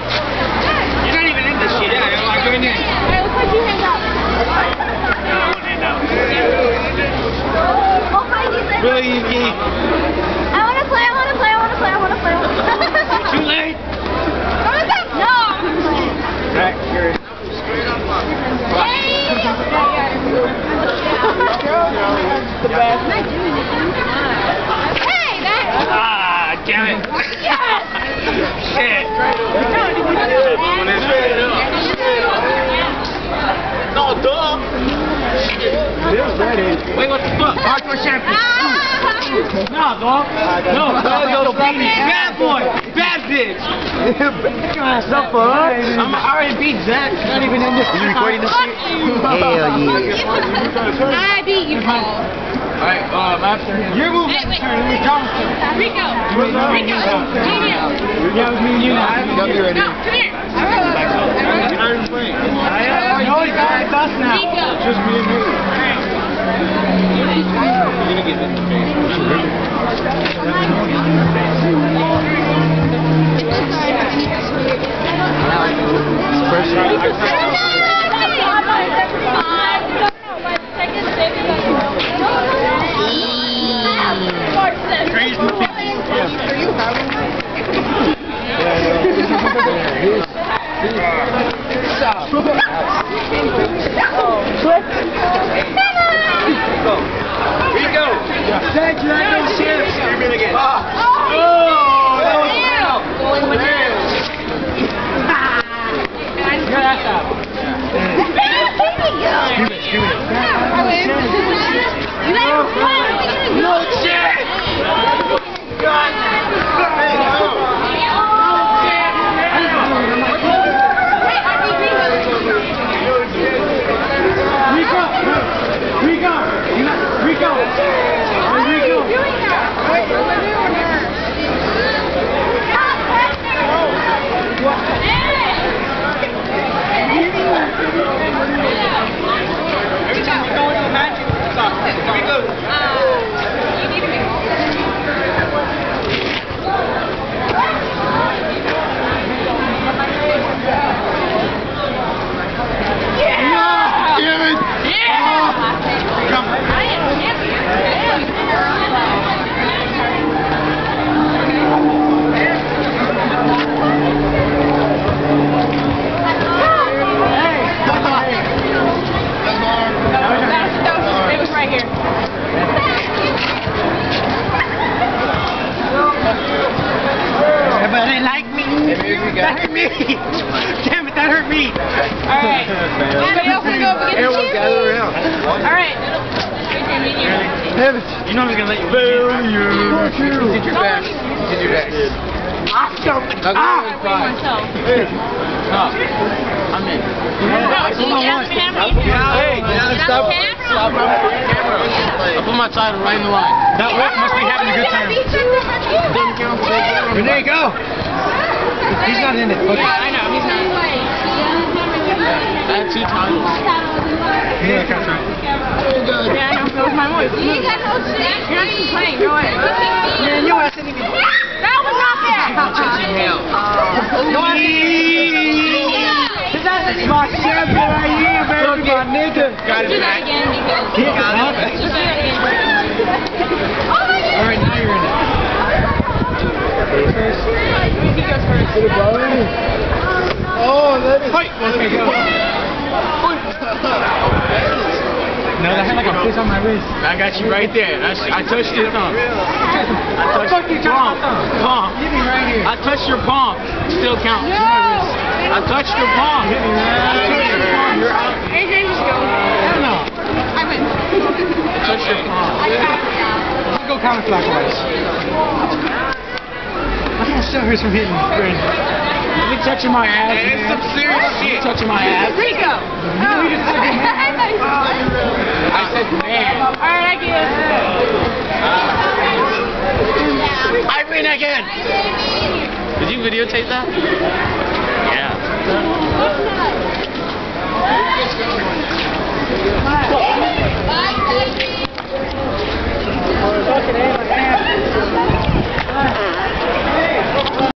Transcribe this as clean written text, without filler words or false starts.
You're not even in this shit. Yeah, I'm like, going in. Hey, looks like you hang out. No, I won't hang out. Oh, hi, Ethan. Really easy. I want to play. Too late. No. Back here. The best. Hey, that. Ah, damn it. Yes. Shit. No, duh. Wait, what the fuck? Hardcore champion. No, dog. No, bad boy. Bad bitch. What's up, I already beat Zach. He's not even in this. You recording this shit? Hell yeah. I beat you, Paul. Alright, after him. You're moving. Hey, wait. It's John's turn. Rico. Rico. Yeah, it was me and you now. Got me ready. No, come here. No, it's us now. Rico. Just me and you. You're gonna get in the face. Rico! Thank you, that chips! Give me again. No shit! Every time we go into a match, it's up. We lose. That hurt me! Damn it, that hurt me! Alright. Anybody else want to go up against Everyone you? gather around. Alright. You know I'm gonna let you Did your best. Did your best. I'm in. Hey, stop running the camera. I put my title right in the line. That wolf must be having a good time. There you go. He's not in it. Okay. Yeah, I know, he's not. I had 2 titles. Yeah, that's right. Yeah, I know, that was my voice. You got no shit. You're not even playing, go ahead. Man, your ass didn't even... That was not fair. Your ass That's my champion right here, baby, my nigga. Got it back. Again, Nico. He got it. Let's do that again. Alright, now you're in it. He goes first. Oh, let it. Fight! Let me go. No, that had like a fish on my wrist. I got you right there. I touched your thumb. I touched your palm. Hit me right here. I touched your palm. Still counts. To my wrist. I touched your palm. Hit me right here. You're out. AJ, just go. Hell no. I win. Touch your palm. Let's go counterclockwise. I can't stop her from hitting Brandon. You touching my ass. Man, it's some serious shit. Touching my ass. Rico. I said man. Alright, I get it. I win again. Did you videotape that? Yeah.